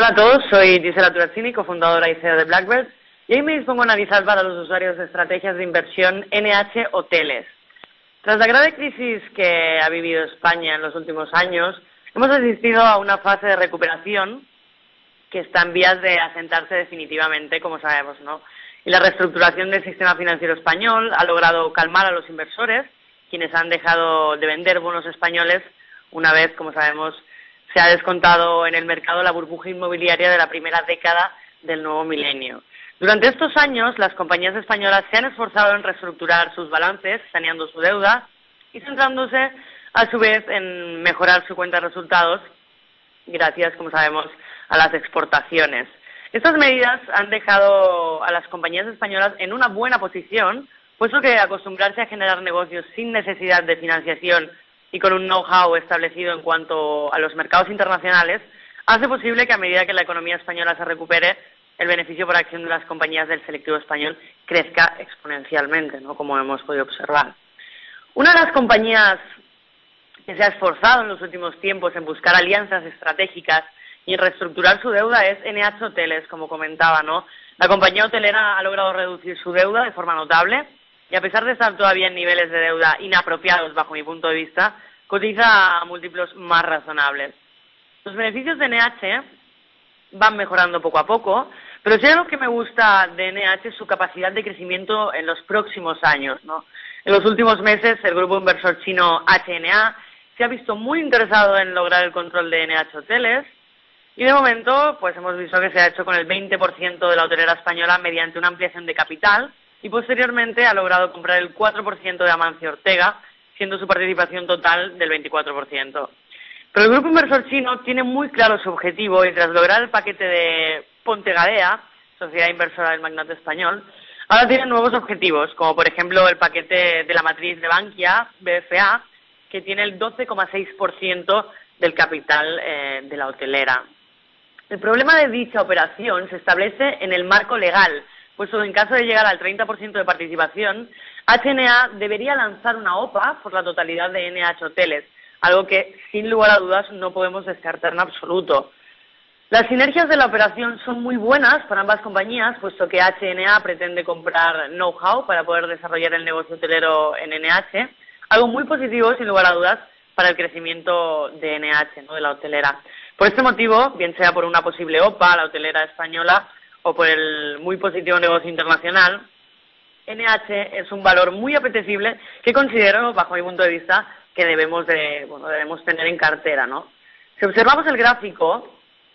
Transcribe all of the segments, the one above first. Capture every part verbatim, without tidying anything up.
Hola a todos, soy Gisela Turazzini, cofundadora y C E O de Blackbird, y hoy me dispongo a analizar para los usuarios de estrategias de inversión N H Hoteles. Tras la grave crisis que ha vivido España en los últimos años, hemos asistido a una fase de recuperación que está en vías de asentarse definitivamente, como sabemos, ¿no? Y la reestructuración del sistema financiero español ha logrado calmar a los inversores, quienes han dejado de vender bonos españoles una vez, como sabemos, se ha descontado en el mercado la burbuja inmobiliaria de la primera década del nuevo milenio. Durante estos años, las compañías españolas se han esforzado en reestructurar sus balances, saneando su deuda y centrándose, a su vez, en mejorar su cuenta de resultados, gracias, como sabemos, a las exportaciones. Estas medidas han dejado a las compañías españolas en una buena posición, puesto que acostumbrarse a generar negocios sin necesidad de financiación y con un know-how establecido en cuanto a los mercados internacionales, hace posible que a medida que la economía española se recupere, el beneficio por acción de las compañías del selectivo español crezca exponencialmente, ¿no?, como hemos podido observar. Una de las compañías que se ha esforzado en los últimos tiempos en buscar alianzas estratégicas y en reestructurar su deuda es N H Hoteles, como comentaba, ¿no? La compañía hotelera ha logrado reducir su deuda de forma notable y, a pesar de estar todavía en niveles de deuda inapropiados bajo mi punto de vista, cotiza a múltiplos más razonables. Los beneficios de N H van mejorando poco a poco, pero si hay algo que me gusta de N H es su capacidad de crecimiento en los próximos años, ¿no? En los últimos meses, el grupo inversor chino H N A se ha visto muy interesado en lograr el control de N H Hoteles y, de momento, pues hemos visto que se ha hecho con el veinte por ciento de la hotelera española mediante una ampliación de capital y, posteriormente, ha logrado comprar el cuatro por ciento de Amancio Ortega, siendo su participación total del veinticuatro por ciento. Pero el grupo inversor chino tiene muy claro su objetivo y, tras lograr el paquete de Ponte Gadea, sociedad inversora del magnate español, ahora tiene nuevos objetivos, como por ejemplo el paquete de la matriz de Bankia, B F A, que tiene el doce coma seis por ciento del capital eh, de la hotelera. El problema de dicha operación se establece en el marco legal, puesto que en caso de llegar al treinta por ciento de participación, H N A debería lanzar una O P A por la totalidad de N H Hoteles, algo que, sin lugar a dudas, no podemos descartar en absoluto. Las sinergias de la operación son muy buenas para ambas compañías, puesto que H N A pretende comprar know-how para poder desarrollar el negocio hotelero en N H, algo muy positivo, sin lugar a dudas, para el crecimiento de N H, ¿no?, de la hotelera. Por este motivo, bien sea por una posible O P A a la hotelera española o por el muy positivo negocio internacional, N H es un valor muy apetecible que considero, bajo mi punto de vista, que debemos de, bueno, debemos tener en cartera, ¿no? Si observamos el gráfico,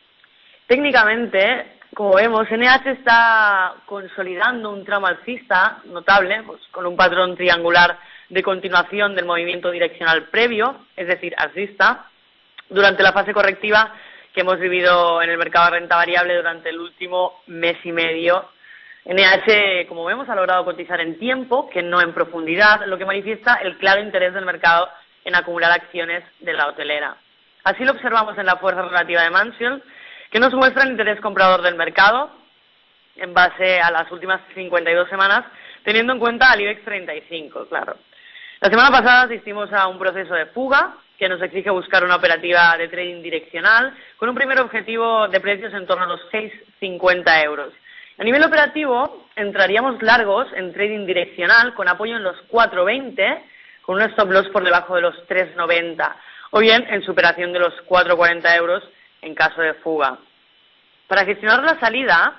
técnicamente, como vemos, N H está consolidando un tramo alcista notable, pues, con un patrón triangular de continuación del movimiento direccional previo, es decir, alcista, durante la fase correctiva que hemos vivido en el mercado de renta variable durante el último mes y medio. N H, como vemos, ha logrado cotizar en tiempo, que no en profundidad, lo que manifiesta el claro interés del mercado en acumular acciones de la hotelera. Así lo observamos en la fuerza relativa de Mansell, que nos muestra el interés comprador del mercado en base a las últimas cincuenta y dos semanas, teniendo en cuenta al IBEX treinta y cinco, claro. La semana pasada asistimos a un proceso de fuga que nos exige buscar una operativa de trading direccional con un primer objetivo de precios en torno a los seis cincuenta euros. A nivel operativo, entraríamos largos en trading direccional con apoyo en los cuatro veinte, con un stop loss por debajo de los tres noventa, o bien en superación de los cuatro cuarenta euros en caso de fuga. Para gestionar la salida,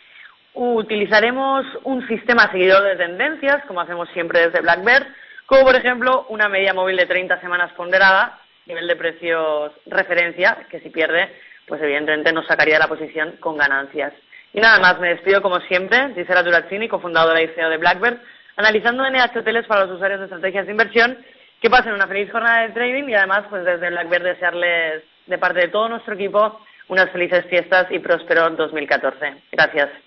utilizaremos un sistema seguidor de tendencias, como hacemos siempre desde Blackbird, como por ejemplo una media móvil de treinta semanas ponderada, nivel de precios referencia, que si pierde, pues evidentemente nos sacaría de la posición con ganancias. Y nada más, me despido como siempre, Gisela Turazzini, cofundadora y C E O de Blackbird, analizando N H Hoteles para los usuarios de estrategias de inversión. Que pasen una feliz jornada de trading y, además, pues desde Blackbird desearles, de parte de todo nuestro equipo, unas felices fiestas y próspero dos mil catorce. Gracias.